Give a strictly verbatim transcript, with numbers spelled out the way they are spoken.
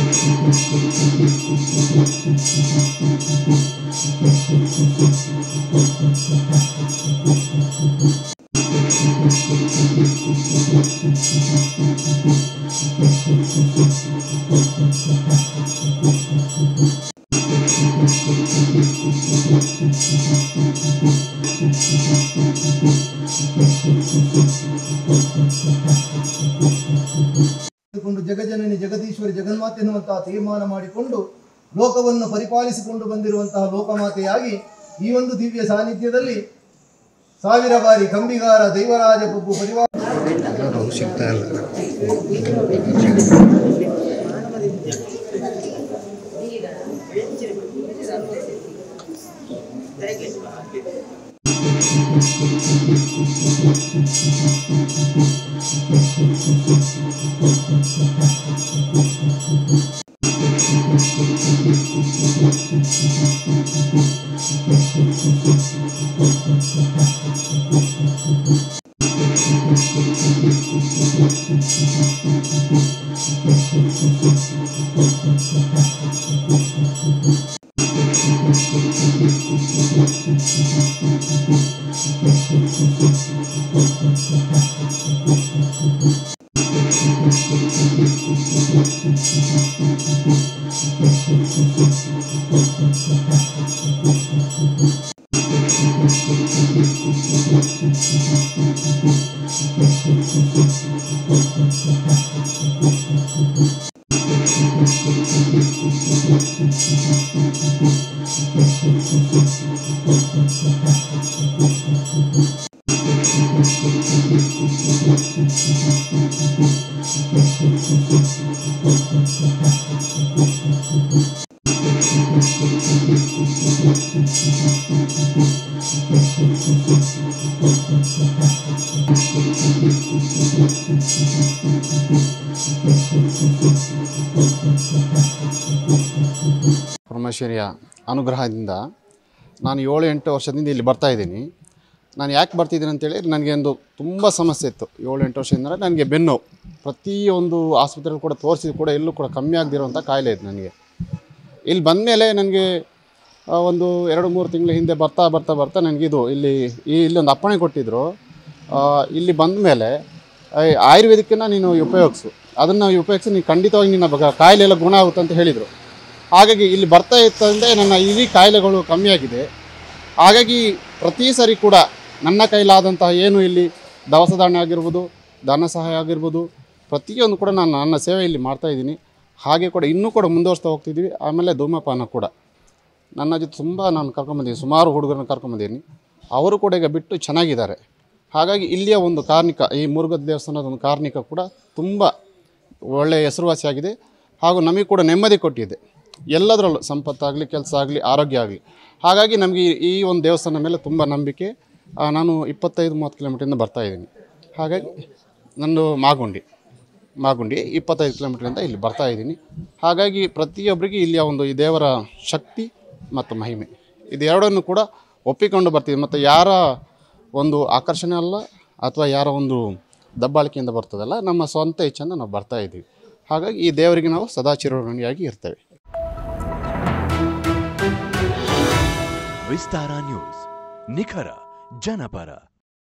ಜಗಜನನಿ ಜಗದೀಶ್ವರಿ ಜಗನ್ಮಾತೆ ಎನ್ನುವಂತಹ ತೀರ್ಮಾನ ಮಾಡಿಕೊಂಡು ಲೋಕವನ್ನು ಪರಿಪಾಲಿಸಿಕೊಂಡು ಬಂದಿರುವಂತಹ ಲೋಕಮಾತೆಯಾಗಿ ಈ ಒಂದು ದಿವ್ಯ ಸಾನ್ನಿಧ್ಯದಲ್ಲಿ ಸಾವಿರ ಬಾರಿ ಕಂಬಿಗಾರ ದೈವರಾಜ ಪ್ರಭು ಪರಿವಾರ ಪರಮೇಶ್ವರಿಯ ಅನುಗ್ರಹದಿಂದ ನಾನು ಏಳು ಎಂಟು ವರ್ಷದಿಂದ ಇಲ್ಲಿ ಬರ್ತಾ ಇದ್ದೀನಿ. ನಾನು ಯಾಕೆ ಬರ್ತಿದ್ದೀನಿ ಅಂತೇಳಿ ನನಗೆ ಒಂದು ತುಂಬ ಸಮಸ್ಯೆ ಇತ್ತು. ಏಳು ಎಂಟು ವರ್ಷದಿಂದ ನನಗೆ ಬೆನ್ನು ಪ್ರತಿಯೊಂದು ಆಸ್ಪತ್ರೆಯಲ್ಲಿ ಕೂಡ ತೋರಿಸಿದ್ರು ಕೂಡ ಎಲ್ಲೂ ಕೂಡ ಕಮ್ಮಿ ಆಗದಿರೋಂಥ ಕಾಯಿಲೆ ಇತ್ತು ನನಗೆ. ಇಲ್ಲಿ ಬಂದ ಮೇಲೆ ನನಗೆ ಒಂದು ಎರಡು ಮೂರು ತಿಂಗಳ ಹಿಂದೆ ಬರ್ತಾ ಬರ್ತಾ ಬರ್ತಾ ನನಗಿದು ಇಲ್ಲಿ ಈ ಇಲ್ಲೊಂದು ಅಪ್ಪಣೆ ಕೊಟ್ಟಿದ್ದರು. ಇಲ್ಲಿ ಬಂದ ಮೇಲೆ ಆಯುರ್ವೇದಿಕನ್ನು ನೀನು ಉಪಯೋಗಿಸು, ಅದನ್ನು ಉಪಯೋಗಿಸಿ ನೀನು ಖಂಡಿತವಾಗಿ ನಿನ್ನ ಕಾಯಿಲೆ ಎಲ್ಲ ಗುಣ ಆಗುತ್ತೆ ಅಂತ ಹೇಳಿದರು. ಹಾಗಾಗಿ ಇಲ್ಲಿ ಬರ್ತಾ ಇತ್ತಂದರೆ ನನ್ನ ಇಡೀ ಕಾಯಿಲೆಗಳು ಕಮ್ಮಿಯಾಗಿದೆ. ಹಾಗಾಗಿ ಪ್ರತಿ ಸರಿ ಕೂಡ ನನ್ನ ಕೈಲಾದಂತಹ ಏನು ಇಲ್ಲಿ ದವಸ ಧಾನ್ಯ ಆಗಿರ್ಬೋದು, ಧನ ಸಹಾಯ ಆಗಿರ್ಬೋದು, ಪ್ರತಿಯೊಂದು ಕೂಡ ನಾನು ನನ್ನ ಸೇವೆ ಇಲ್ಲಿ ಮಾಡ್ತಾಯಿದ್ದೀನಿ. ಹಾಗೆ ಕೂಡ ಇನ್ನೂ ಕೂಡ ಮುಂದುವರಿಸ್ತಾ ಹೋಗ್ತಿದ್ದೀವಿ. ಆಮೇಲೆ ಧೂಮಪಾನ ಕೂಡ ನನ್ನ ಜೊತೆ ತುಂಬ ನಾನು ಕರ್ಕೊಂಬಂದಿದ್ದೀನಿ, ಸುಮಾರು ಹುಡುಗರನ್ನ ಕರ್ಕೊಂಬಂದಿದ್ದೀನಿ. ಅವರು ಕೂಡ ಈಗ ಬಿಟ್ಟು ಚೆನ್ನಾಗಿದ್ದಾರೆ. ಹಾಗಾಗಿ ಇಲ್ಲಿಯ ಒಂದು ಕಾರ್ಣಿಕ, ಈ ಮುರುಘಾ ದೇವಸ್ಥಾನದ ಒಂದು ಕಾರ್ಣಿಕ ಕೂಡ ತುಂಬ ಒಳ್ಳೆಯ ಹೆಸರುವಾಸಿಯಾಗಿದೆ. ಹಾಗೂ ನಮಗೆ ಕೂಡ ನೆಮ್ಮದಿ ಕೊಟ್ಟಿದೆ, ಎಲ್ಲದರಲ್ಲೂ ಸಂಪತ್ತಾಗಲಿ, ಕೆಲಸ ಆಗಲಿ, ಆರೋಗ್ಯ ಆಗಲಿ. ಹಾಗಾಗಿ ನಮಗೆ ಈ ಒಂದು ದೇವಸ್ಥಾನ ಮೇಲೆ ತುಂಬ ನಂಬಿಕೆ. ನಾನು ಇಪ್ಪತ್ತೈದು ಮೂವತ್ತು ಕಿಲೋಮೀಟ್ರಿಂದ ಬರ್ತಾಯಿದ್ದೀನಿ. ಹಾಗಾಗಿ ನಂದು ಮಾಗುಂಡಿ ಮಾಗುಂಡಿ ಇಪ್ಪತ್ತೈದು ಕಿಲೋಮೀಟ್ರಿಂದ ಇಲ್ಲಿ ಬರ್ತಾಯಿದ್ದೀನಿ. ಹಾಗಾಗಿ ಪ್ರತಿಯೊಬ್ಬರಿಗೆ ಇಲ್ಲಿಯ ಒಂದು ಈ ದೇವರ ಶಕ್ತಿ ಮತ್ತು ಮಹಿಮೆ ಇದೆರಡನ್ನು ಕೂಡ ಒಪ್ಪಿಕೊಂಡು ಬರ್ತೀವಿ. ಮತ್ತು ಯಾರ ಒಂದು ಆಕರ್ಷಣೆ ಅಲ್ಲ ಅಥವಾ ಯಾರ ಒಂದು ದಬ್ಬಾಳಿಕೆಯಿಂದ ಬರ್ತದಲ್ಲ, ನಮ್ಮ ಸ್ವಂತ ಇಚ್ಛೆಯಿಂದ ನಾವು ಬರ್ತಾಯಿದ್ದೀವಿ. ಹಾಗಾಗಿ ಈ ದೇವರಿಗೆ ನಾವು ಸದಾ ಚಿರಋಣಿಯಾಗಿ ಇರ್ತೇವೆ. ವಿಸ್ತಾರ ನ್ಯೂಸ್, ನಿಖರ ಜನಪರ.